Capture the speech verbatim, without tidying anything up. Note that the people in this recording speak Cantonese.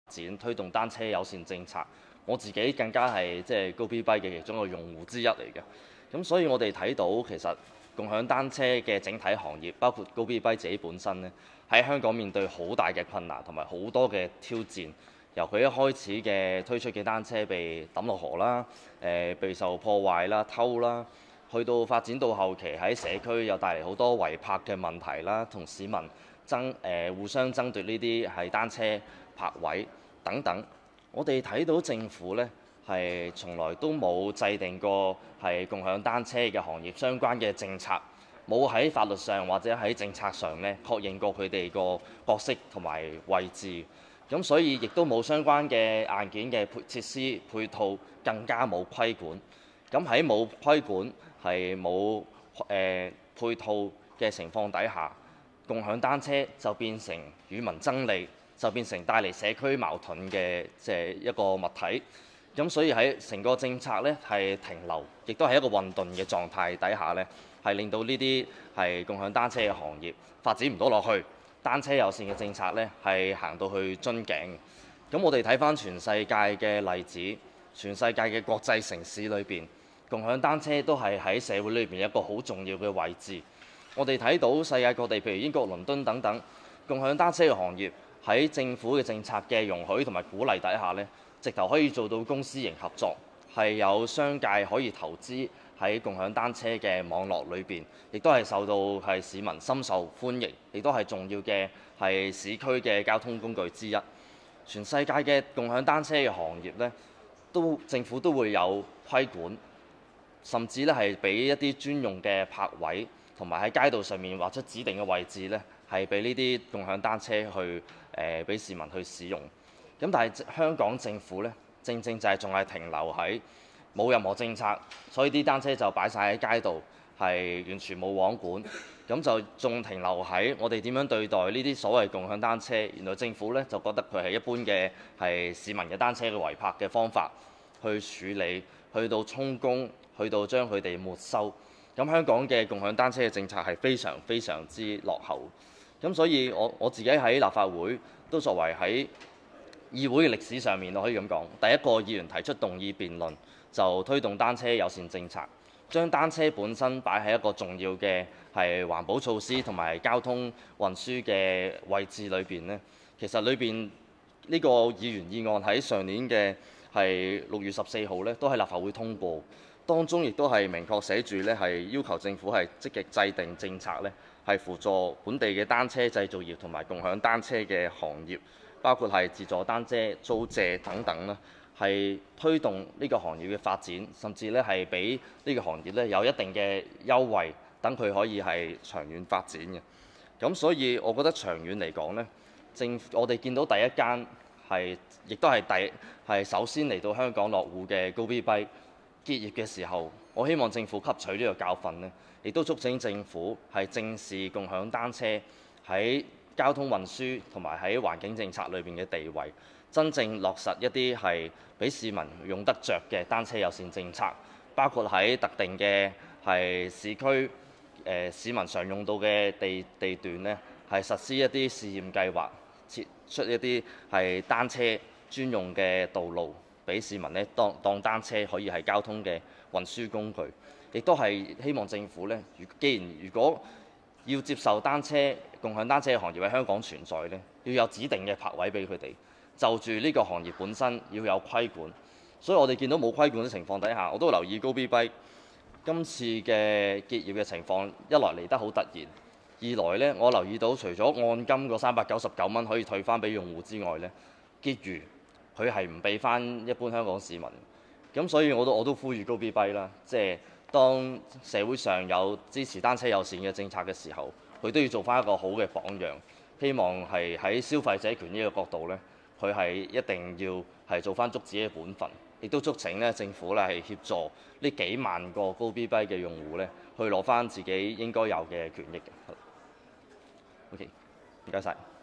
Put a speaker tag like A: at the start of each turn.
A: 展推動單車友善政策。我自己更加係即係高 B Bike 嘅其中一個用戶之一嚟嘅。咁所以我哋睇到其實共享單車嘅整體行業，包括高 B Bike 自己本身咧，喺香港面對好大嘅困難同埋好多嘅挑戰。由佢一開始嘅推出嘅單車被抌落河啦，誒備受破壞啦、偷啦，去到發展到後期喺社區又帶嚟好多違泊嘅問題啦，同市民爭誒、呃、互相爭奪呢啲係單車泊位等等。我哋睇到政府呢係從來都冇制定過係共享單車嘅行業相關嘅政策，冇喺法律上或者喺政策上呢確認過佢哋個角色同埋位置。咁所以亦都冇相關嘅硬件嘅配設施配套，更加冇規管。咁喺冇規管係冇誒配套嘅情況底下，共享單車就變成與民爭利，就變成帶嚟社區矛盾嘅即係一個物體。咁所以喺成個政策咧係停留，亦都係一個混沌嘅狀態底下咧，係令到呢啲係共享單車嘅行業發展唔到落去。單車友善嘅政策咧係行到去樽頸。咁我哋睇返全世界嘅例子，全世界嘅國際城市裏邊，共享單車都係喺社會裏邊一個好重要嘅位置。我哋睇到世界各地，譬如英國倫敦等等，共享單車嘅行業喺政府嘅政策嘅容許同埋鼓勵底下咧，直頭可以做到公私營合作，係有商界可以投資喺共享單車嘅網絡裏邊，亦都係受到係市民深受歡迎，亦都係重要嘅係市區嘅交通工具之一。全世界嘅共享單車嘅行業咧，都政府都會有規管，甚至咧係俾一啲專用嘅泊位，同埋喺街道上面劃出指定嘅位置咧，係俾呢啲共享單車去誒俾市民去使用。咁但係香港政府咧，正正就係仲係停留喺冇任何政策，所以啲單車就擺晒喺街度，係完全冇網管，咁就仲停留喺我哋點樣對待呢啲所謂共享單車。原來政府咧就覺得佢係一般嘅係市民嘅單車嘅違泊嘅方法去處理，去到充公，去到將佢哋沒收。咁香港嘅共享單車嘅政策係非常非常之落後。咁所以我我自己喺立法會都作為喺議會嘅歷史上面，我可以咁講，第一個議員提出動議辯論，就推動單車友善政策，將單車本身擺喺一個重要嘅係環保措施同埋交通運輸嘅位置裏邊呢。其實裏邊呢個議員議案喺上年嘅係六月十四號咧，都喺立法會通過，當中亦都係明確寫住咧係要求政府係積極制定政策咧，係輔助本地嘅單車製造業同埋共享單車嘅行業，包括係自助單車租借等等啦，係推動呢個行業嘅發展，甚至咧係俾呢個行業咧有一定嘅優惠，等佢可以係長遠發展嘅。咁所以我覺得長遠嚟講咧，政府我哋見到第一間係亦都係第係首先嚟到香港落戶嘅高 B Bike結業嘅時候，我希望政府吸取呢個教訓咧，亦都促請政府係正視共享單車喺交通運輸同埋喺環境政策裏邊嘅地位，真正落實一啲係俾市民用得着嘅單車友善政策，包括喺特定嘅係市區誒、呃、市民常用到嘅地地段呢，係實施一啲試驗計劃，設出一啲係單車專用嘅道路，俾市民呢當當單車可以係交通嘅運輸工具，亦都係希望政府呢，既然如果要接受單車共享單車嘅行業喺香港存在呢，要有指定嘅泊位俾佢哋，就住呢個行業本身要有規管。所以我哋見到冇規管嘅情況底下，我都留意高 B Bike今次嘅結業嘅情況，一來嚟得好突然，二來呢，我留意到除咗按金嗰三百九十九蚊可以退翻俾用戶之外呢，結餘佢係唔俾翻一般香港市民。咁所以我都我都呼籲高 B Bike 啦，即係當社會上有支持單車友善嘅政策嘅時候，佢都要做翻一個好嘅榜樣。希望係喺消費者權益嘅角度呢，佢係一定要係做翻足自己嘅本分，亦都促請咧政府咧係協助呢幾萬個高 B Bike 嘅用戶咧，去攞翻自己應該有嘅權益嘅。OK，唔該晒。